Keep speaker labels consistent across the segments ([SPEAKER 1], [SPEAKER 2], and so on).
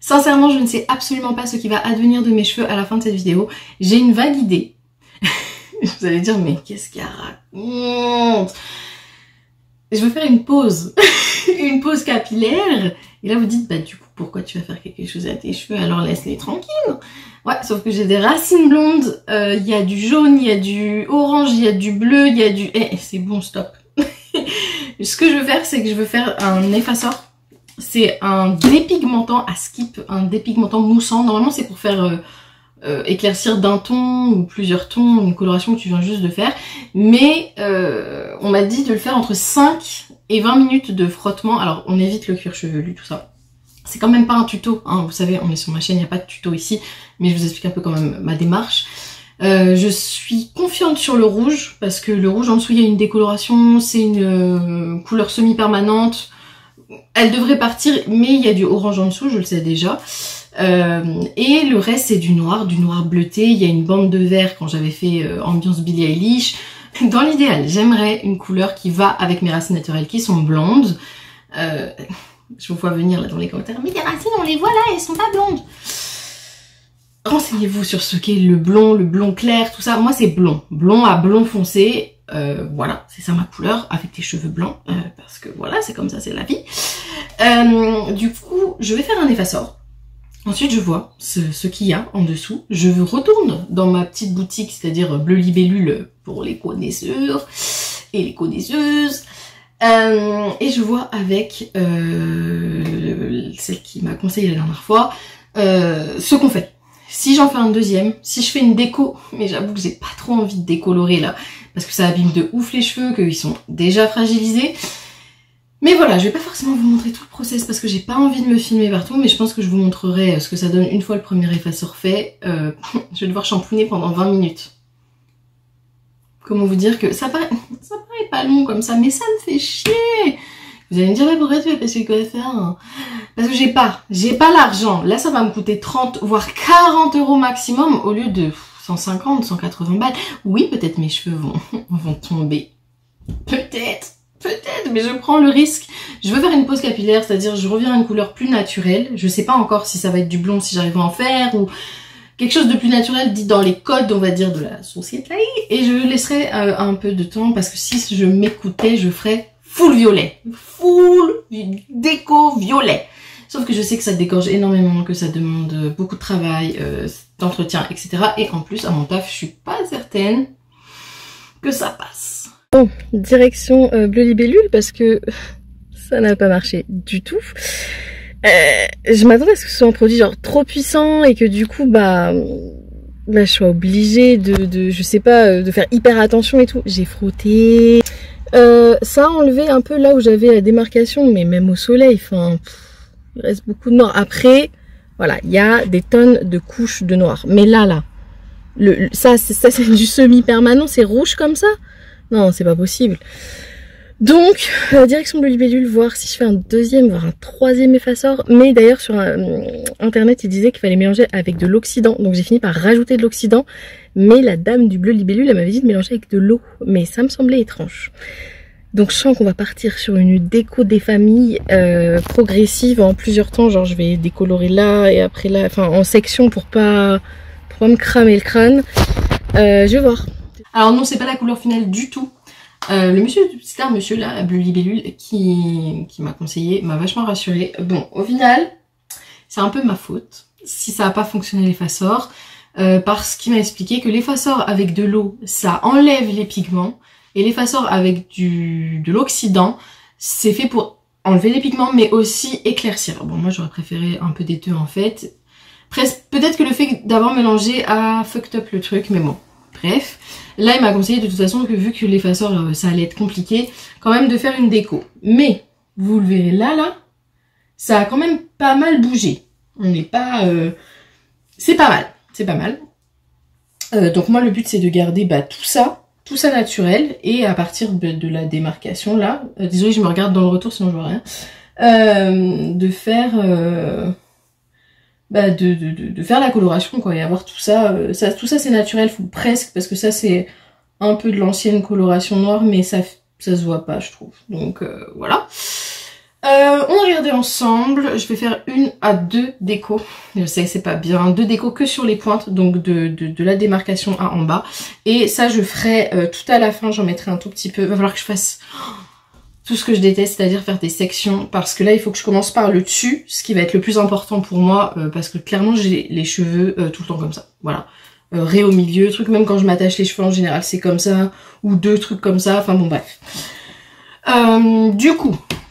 [SPEAKER 1] Sincèrement, je ne sais absolument pas ce qui va advenir de mes cheveux à la fin de cette vidéo. J'ai une vague idée. Vous allez dire, mais qu'est-ce qu'elle raconte? Je veux faire une pause. Une pause capillaire. Et là, vous dites, bah du coup, pourquoi tu vas faire quelque chose à tes cheveux? Alors laisse-les tranquilles. Ouais, sauf que j'ai des racines blondes. Il y a du jaune, il y a du orange, il y a du bleu, il y a du... Eh, c'est bon, stop. Ce que je veux faire, c'est que je veux faire un effaceur. C'est un dépigmentant à skip, un dépigmentant moussant. Normalement, c'est pour faire éclaircir d'un ton ou plusieurs tons, une coloration que tu viens juste de faire. Mais on m'a dit de le faire entre 5 et 20 minutes de frottement. Alors, on évite le cuir chevelu, tout ça. C'est quand même pas un tuto, hein. Vous savez, on est sur ma chaîne, il n'y a pas de tuto ici. Mais je vous explique un peu quand même ma démarche. Je suis confiante sur le rouge, parce que le rouge en dessous, il y a une décoloration. C'est une couleur semi-permanente. Elle devrait partir, mais il y a du orange en dessous, je le sais déjà. Et le reste, c'est du noir bleuté. Il y a une bande de vert quand j'avais fait ambiance Billie Eilish. Dans l'idéal, j'aimerais une couleur qui va avec mes racines naturelles qui sont blondes. Je vous vois venir là dans les commentaires. Mais les racines, on les voit là, elles sont pas blondes. Renseignez-vous sur ce qu'est le blond clair, tout ça. Moi, c'est blond. Blond à blond foncé. Voilà, c'est ça ma couleur avec des cheveux blancs, parce que voilà, c'est comme ça, c'est la vie. Du coup, je vais faire un effaceur. Ensuite, je vois ce qu'il y a en dessous. Je retourne dans ma petite boutique, c'est-à-dire Bleu Libellule pour les connaisseurs et les connaisseuses. Et je vois avec celle qui m'a conseillé la dernière fois ce qu'on fait. Si j'en fais un deuxième, si je fais une déco, mais j'avoue que j'ai pas trop envie de décolorer là, parce que ça abîme de ouf les cheveux, qu'ils sont déjà fragilisés. Mais voilà, je vais pas forcément vous montrer tout le process parce que j'ai pas envie de me filmer partout, mais je pense que je vous montrerai ce que ça donne une fois le premier effaceur fait. Je vais devoir shampooiner pendant 20 minutes. Comment vous dire que ça paraît pas long comme ça, mais ça me fait chier. Vous allez me dire, mais pourquoi tu vas pas quoi faire, hein? Parce que j'ai pas l'argent. Là, ça va me coûter 30, voire 40 € maximum au lieu de 150, 180 balles. Oui, peut-être mes cheveux vont tomber. Peut-être, mais je prends le risque. Je veux faire une pose capillaire, c'est-à-dire je reviens à une couleur plus naturelle. Je sais pas encore si ça va être du blond, si j'arrive à en faire, ou quelque chose de plus naturel dit dans les codes, on va dire, de la société. Et je laisserai un peu de temps, parce que si je m'écoutais, je ferais full violet. Full déco violet. Sauf que je sais que ça dégorge énormément, que ça demande beaucoup de travail, d'entretien, etc. Et en plus, à mon taf, je suis pas certaine que ça passe. Bon, direction Bleu Libellule, parce que ça n'a pas marché du tout. Je m'attendais à ce que ce soit un produit genre trop puissant et que du coup, bah je sois obligée de je sais pas, de faire hyper attention et tout. J'ai frotté. Ça a enlevé un peu là où j'avais la démarcation, mais même au soleil, enfin, il reste beaucoup de noir. Après, voilà, il y a des tonnes de couches de noir. Mais là, ça c'est du semi-permanent, c'est rouge comme ça? Non, c'est pas possible. Donc, direction Bleu Libellule, voir si je fais un deuxième, voire un troisième effaceur. Mais d'ailleurs, sur internet, il disait qu'il fallait mélanger avec de l'oxydant. Donc j'ai fini par rajouter de l'oxydant. Mais la dame du Bleu Libellule, elle m'avait dit de mélanger avec de l'eau. Mais ça me semblait étrange. Donc je sens qu'on va partir sur une déco des familles progressive en plusieurs temps. Genre je vais décolorer là et après là, enfin en section pour pas me cramer le crâne. Je vais voir. Alors non, c'est pas la couleur finale du tout. Le monsieur, c'était un monsieur là, Bleu Libellule, qui m'a conseillé, m'a vachement rassuré. Bon, au final, c'est un peu ma faute si ça n'a pas fonctionné l'effaceur, parce qu'il m'a expliqué que l'effaceur avec de l'eau, ça enlève les pigments, et l'effaceur avec de l'oxydant, c'est fait pour enlever les pigments, mais aussi éclaircir. Bon, moi j'aurais préféré un peu des deux en fait. Peut-être que le fait d'avoir mélangé a fucked up le truc, mais bon, bref. Là, il m'a conseillé de toute façon que vu que l'effaceur, ça allait être compliqué, quand même de faire une déco. Mais, vous le verrez là, ça a quand même pas mal bougé. On n'est pas... c'est pas mal. Donc moi, le but, c'est de garder tout ça naturel. Et à partir de la démarcation, là... désolée, je me regarde dans le retour, sinon je vois rien. De faire... de faire la coloration quoi, et avoir tout ça, tout ça c'est naturel, presque, parce que ça c'est un peu de l'ancienne coloration noire, mais ça se voit pas je trouve, donc voilà. On a regardé ensemble, je vais faire 1 à 2 décos, je sais c'est pas bien, 2 décos que sur les pointes, donc de la démarcation à en bas, et ça je ferai tout à la fin, j'en mettrai un tout petit peu, va falloir que je fasse tout ce que je déteste, c'est-à-dire faire des sections, parce que là il faut que je commence par le dessus, ce qui va être le plus important pour moi, parce que clairement j'ai les cheveux tout le temps comme ça, voilà. Raies au milieu, truc même quand je m'attache les cheveux en général c'est comme ça, ou 2 trucs comme ça, enfin bon bref. Du coup...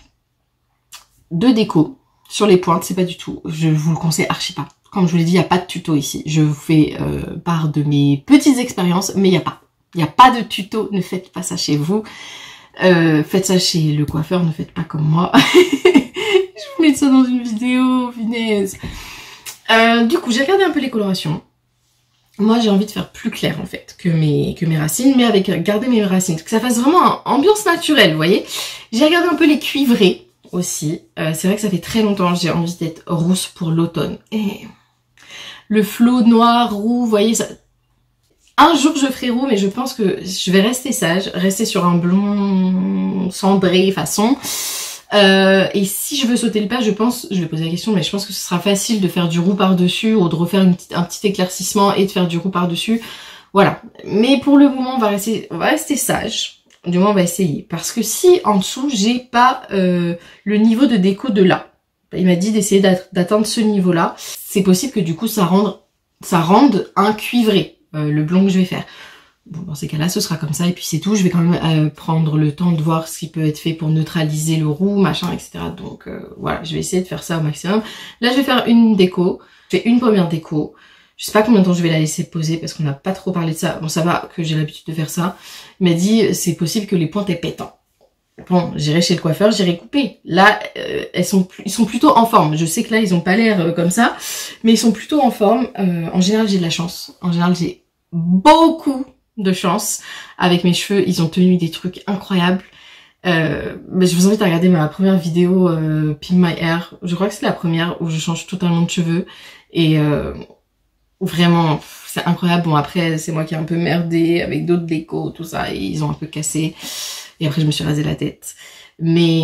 [SPEAKER 1] 2 décos sur les pointes, c'est pas du tout, je vous le conseille archi pas. Comme je vous l'ai dit, il n'y a pas de tuto ici. Je vous fais part de mes petites expériences, mais il n'y a pas de tuto, ne faites pas ça chez vous. Faites ça chez le coiffeur, ne faites pas comme moi. Je vous mets ça dans une vidéo, finesse. Du coup, j'ai regardé un peu les colorations. Moi, j'ai envie de faire plus clair en fait que mes racines, mais avec garder mes racines, que ça fasse vraiment une ambiance naturelle, vous voyez. J'ai regardé un peu les cuivrés aussi. C'est vrai que ça fait très longtemps j'ai envie d'être rousse pour l'automne. Et le flot noir, roux, vous voyez ça. Un jour je ferai roux, mais je pense que je vais rester sage, rester sur un blond cendré façon. Et si je veux sauter le pas, je pense, je vais poser la question, mais je pense que ce sera facile de faire du roux par-dessus ou de refaire un petit éclaircissement et de faire du roux par-dessus. Voilà. Mais pour le moment, on va rester sage. Du moins on va essayer, parce que si en dessous j'ai pas le niveau de déco de là, il m'a dit d'essayer d'atteindre ce niveau là, c'est possible que du coup ça rende un cuivré, le blond que je vais faire. Bon, dans ces cas là ce sera comme ça et puis c'est tout, je vais quand même prendre le temps de voir ce qui peut être fait pour neutraliser le roux, machin, etc. Donc voilà, je vais essayer de faire ça au maximum. Là je vais faire une déco, je fais une première déco. Je sais pas combien de temps je vais la laisser poser parce qu'on n'a pas trop parlé de ça. Bon, ça va que j'ai l'habitude de faire ça. Il m'a dit c'est possible que les pointes aient pétant. Bon, j'irai chez le coiffeur, j'irai couper. Là, ils sont plutôt en forme. Je sais que là, ils ont pas l'air comme ça, mais ils sont plutôt en forme. En général, j'ai de la chance. En général, j'ai beaucoup de chance avec mes cheveux. Ils ont tenu des trucs incroyables. Mais je vous invite à regarder ma première vidéo Pin My Hair. Je crois que c'est la première où je change totalement de cheveux. Et vraiment, c'est incroyable. Bon, après, c'est moi qui ai un peu merdé avec d'autres décos, tout ça, et ils ont un peu cassé. Et après, je me suis rasé la tête. Mais,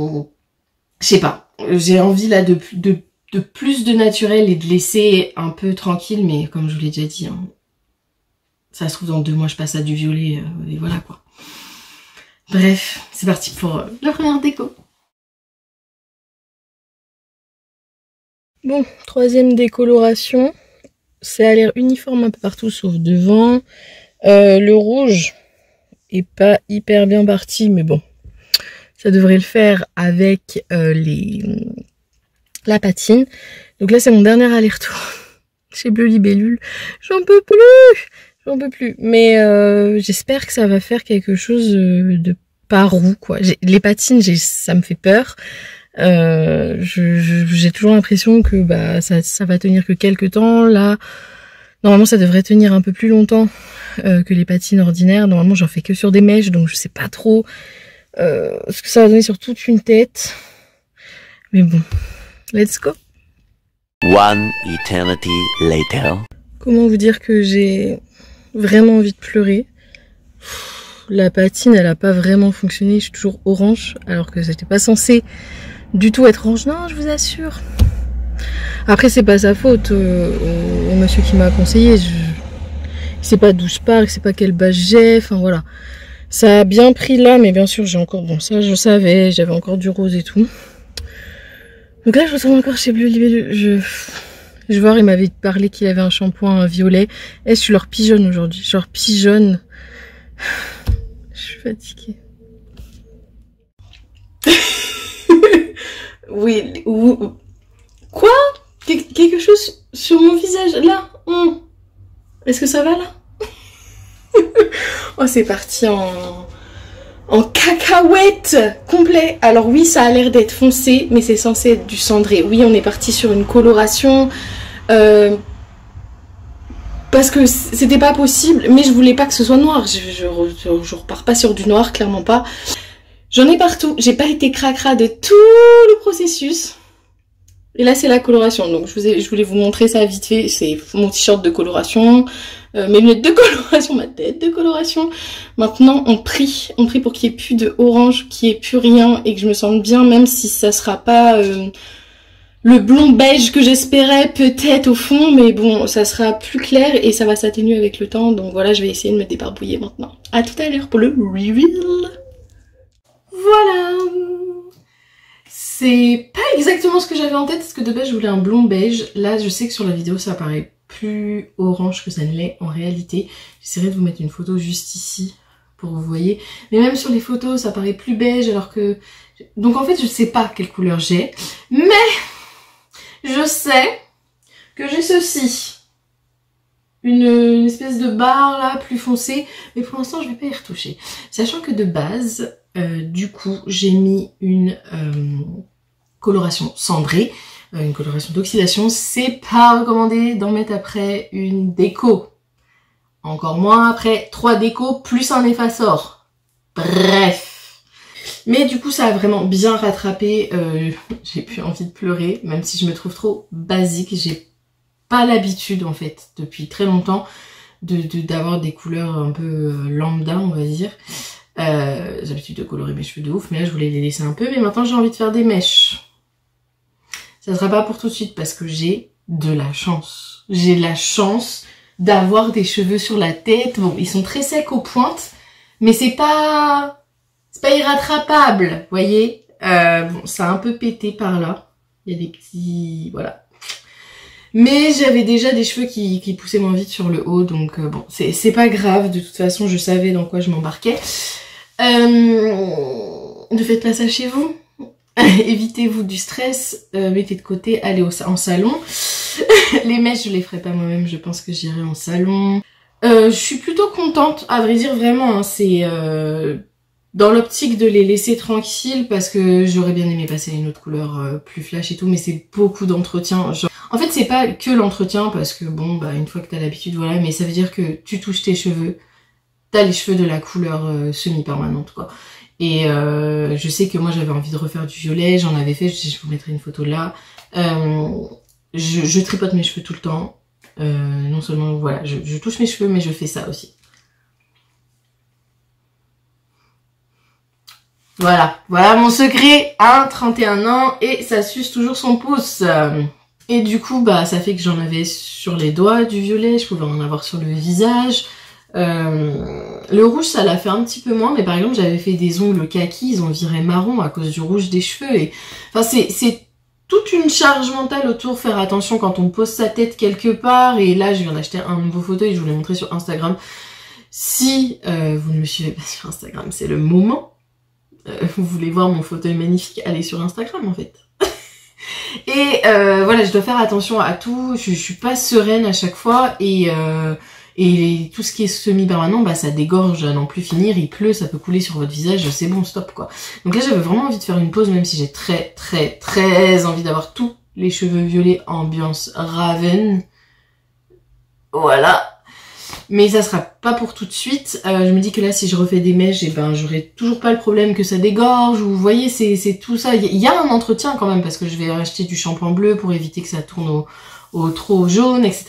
[SPEAKER 1] je sais pas. J'ai envie, là, de plus de naturel et de laisser un peu tranquille. Mais comme je vous l'ai déjà dit, hein, ça se trouve, dans 2 mois, je passe à du violet. Et voilà, quoi. Bref, c'est parti pour la première déco. Bon, 3e décoloration. Ça a l'air uniforme un peu partout sauf devant. Le rouge est pas hyper bien parti, mais bon, ça devrait le faire avec la patine. Donc là c'est mon dernier aller-retour chez Bleu Libellule. J'en peux plus. Mais j'espère que ça va faire quelque chose de pas roux quoi. Les patines, ça me fait peur. J'ai toujours l'impression que ça va tenir que quelques temps. Là, normalement ça devrait tenir un peu plus longtemps que les patines ordinaires. Normalement j'en fais que sur des mèches, donc je sais pas trop ce que ça va donner sur toute une tête. Mais bon, let's go.
[SPEAKER 2] One eternity later.
[SPEAKER 1] Comment vous dire que j'ai vraiment envie de pleurer. La patine elle a pas vraiment fonctionné, je suis toujours orange alors que c'était pas censé du tout être orange, non je vous assure. Après c'est pas sa faute au monsieur qui m'a conseillé, il sait pas d'où je parle, il sait pas quelle base j'ai, enfin voilà. Ça a bien pris là, mais bien sûr j'ai encore, bon ça je savais, j'avais encore du rose et tout. Donc là je retourne encore chez Bleu Libellule, je vois, il m'avait parlé qu'il avait un shampoing violet. Est-ce que je leur pigeonne aujourd'hui, je leur pigeonne. Je suis fatiguée. Oui, quoi? Quelque chose sur mon visage, là? Est-ce que ça va, là? Oh, c'est parti en cacahuète complet. Alors oui, ça a l'air d'être foncé, mais c'est censé être du cendré. Oui, on est parti sur une coloration, parce que c'était pas possible, mais je voulais pas que ce soit noir. Je repars pas sur du noir, clairement pas. J'en ai partout, j'ai pas été cracra de tout le processus. Et là c'est la coloration, donc je voulais vous montrer ça vite fait. C'est mon t-shirt de coloration, mes lunettes de coloration, ma tête de coloration. Maintenant, on prie pour qu'il n'y ait plus de orange, qu'il n'y ait plus rien et que je me sente bien, même si ça sera pas le blond beige que j'espérais peut-être au fond, mais bon, ça sera plus clair et ça va s'atténuer avec le temps. Donc voilà, je vais essayer de me débarbouiller maintenant. À tout à l'heure pour le reveal. Voilà. C'est pas exactement ce que j'avais en tête, parce que de base je voulais un blond beige. Là, je sais que sur la vidéo ça paraît plus orange que ça ne l'est en réalité. J'essaierai de vous mettre une photo juste ici pour que vous voyez. Mais même sur les photos, ça paraît plus beige alors que... Donc en fait, je sais pas quelle couleur j'ai. Mais je sais que j'ai ceci. Une espèce de barre là, plus foncée. Mais pour l'instant, je vais pas y retoucher. Sachant que de base, du coup, j'ai mis une coloration cendrée. Une coloration d'oxydation. C'est pas recommandé d'en mettre après une déco. Encore moins après 3 décos plus un effaceur. Bref. Mais du coup ça a vraiment bien rattrapé. J'ai plus envie de pleurer. Même si je me trouve trop basique. J'ai pas l'habitude en fait depuis très longtemps d'avoir des couleurs un peu lambda on va dire. J'ai l'habitude de colorer mes cheveux de ouf. Mais là je voulais les laisser un peu. Mais maintenant j'ai envie de faire des mèches. Ça sera pas pour tout de suite parce que j'ai de la chance. J'ai la chance d'avoir des cheveux sur la tête. Bon, ils sont très secs aux pointes, mais c'est pas irrattrapable, voyez. Bon, ça a un peu pété par là. Il y a des petits... Voilà. Mais j'avais déjà des cheveux qui poussaient moins vite sur le haut, donc bon, c'est pas grave. De toute façon, je savais dans quoi je m'embarquais. Ne faites pas ça chez vous. Évitez-vous du stress, mettez de côté, allez en salon. Les mèches, je les ferai pas moi-même, je pense que j'irai en salon. Je suis plutôt contente, à vrai dire, vraiment, hein, c'est dans l'optique de les laisser tranquilles parce que j'aurais bien aimé passer à une autre couleur plus flash et tout, mais c'est beaucoup d'entretien. En fait, c'est pas que l'entretien parce que bon, bah une fois que t'as l'habitude, voilà, mais ça veut dire que tu touches tes cheveux, t'as les cheveux de la couleur semi-permanente, quoi. Et je sais que moi j'avais envie de refaire du violet, j'en avais fait, je vous mettrai une photo là. Je tripote mes cheveux tout le temps. Non seulement voilà, je touche mes cheveux, mais je fais ça aussi. Voilà, voilà mon secret, hein, 31 ans et ça suce toujours son pouce. Et du coup, bah ça fait que j'en avais sur les doigts du violet, je pouvais en avoir sur le visage. Le rouge ça l'a fait un petit peu moins, mais par exemple j'avais fait des ongles kaki, ils ont viré marron à cause du rouge des cheveux et enfin c'est toute une charge mentale autour, faire attention quand on pose sa tête quelque part. Et là je viens d'acheter un nouveau fauteuil, je vous l'ai montré sur Instagram. Si vous ne me suivez pas sur Instagram, c'est le moment. Vous voulez voir mon fauteuil magnifique, allez sur Instagram en fait. Et voilà, je dois faire attention à tout, je suis pas sereine à chaque fois et tout ce qui est semi-permanent, bah ça dégorge à n'en plus finir, il pleut, ça peut couler sur votre visage, c'est bon, stop quoi. Donc là j'avais vraiment envie de faire une pause, même si j'ai très envie d'avoir tous les cheveux violets ambiance Raven. Voilà. Mais ça sera pas pour tout de suite. Je me dis que là si je refais des mèches, et ben j'aurai toujours pas le problème que ça dégorge. Vous voyez, c'est tout ça. Il y a un entretien quand même parce que je vais acheter du shampoing bleu pour éviter que ça tourne au trop jaune, etc.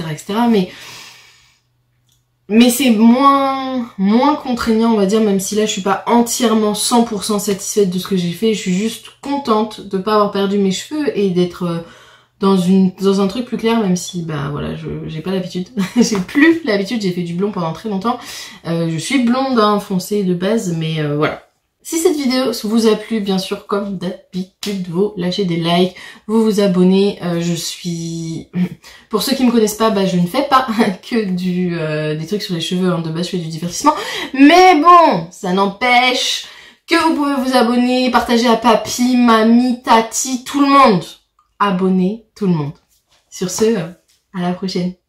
[SPEAKER 1] Mais c'est moins contraignant, on va dire, même si là je suis pas entièrement 100% satisfaite de ce que j'ai fait. Je suis juste contente de pas avoir perdu mes cheveux et d'être dans un truc plus clair, même si bah voilà, j'ai pas l'habitude. J'ai plus l'habitude, j'ai fait du blond pendant très longtemps. Je suis blonde hein, foncée de base, mais voilà. Si cette vidéo vous a plu, bien sûr, comme d'habitude, vous lâchez des likes, vous vous abonnez. Je suis... Pour ceux qui me connaissent pas, bah je ne fais pas que des trucs sur les cheveux. Hein. De base, je fais du divertissement. Mais bon, ça n'empêche que vous pouvez vous abonner, partager à papy, mamie, tati, tout le monde. Abonnez tout le monde. Sur ce, à la prochaine.